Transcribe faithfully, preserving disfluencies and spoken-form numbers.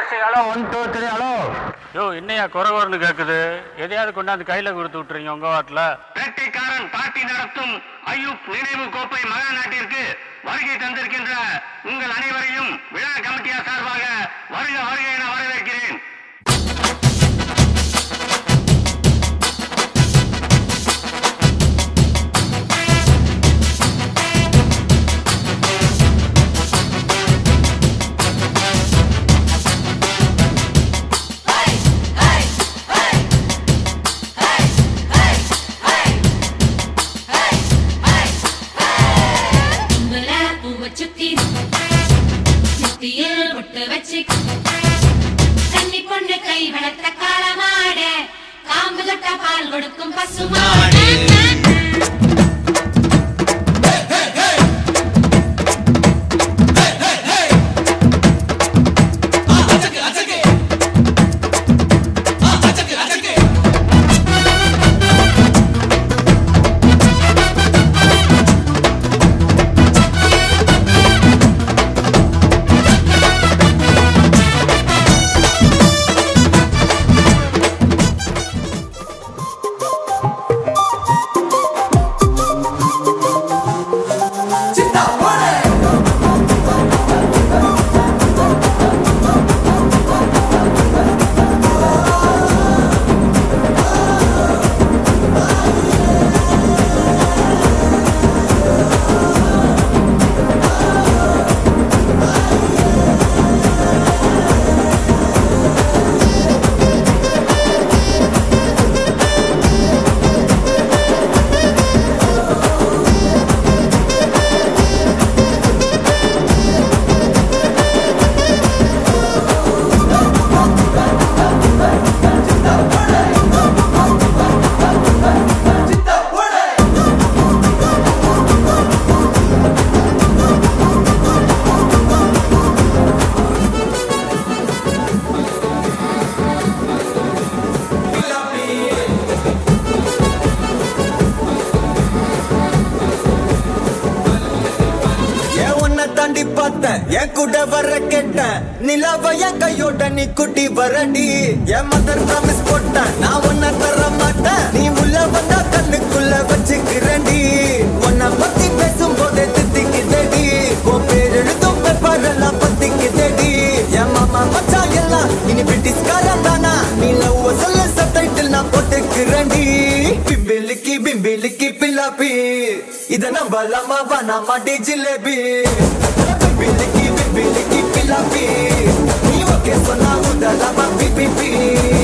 Hello one two three hello. யோ என்னையா குறை குறைன்னு கேட்குது? எதையாவது கொண்டாந்து கையில் கொடுத்து விட்டுறீங்க உங்க வாட்டில். வேட்டைக்காரன் பார்ட்டி நடத்தும் ஐயூப் நினைவு கோப்பை மகா நாட்டிற்கு வருகை தந்திருக்கின்ற உங்கள் அனைவரையும் விழா கமிட்டியார் சார்பாக வருக வருக என வரவேற்கிறேன். என் கூட வர கேட்ட நிலவைய கையோட நீ குட்டி வரடி. என் மதர் ப்ராமிஸ் போட்ட நான் உன்ன தர மாட்டேன். நீ உள்ள வந்தா கண்ணுக்குள்ள வச்சுக்கிறண்டி. உன்னை பத்தி பேசும் போதே தித்திக்குதடி. உன் பேர் எழுதும் பேப்பரெல்லாம் பத்திக்குதடி. என் மாமா மச்சா எல்லாம் இனி பிரிட்டிஷ்காரன் தானா. நீ லவ் சொல்ல சப்டைட்டில் நான் போட்டுக்கிறண்டி. பிம்பிலிக்கி பிம்பிலிக்கி பில்லாப்பி இத நம்பலாமா வேணாமா டி jalebi. Biliki biliki pilapi, ni wake sona udala ba pipi.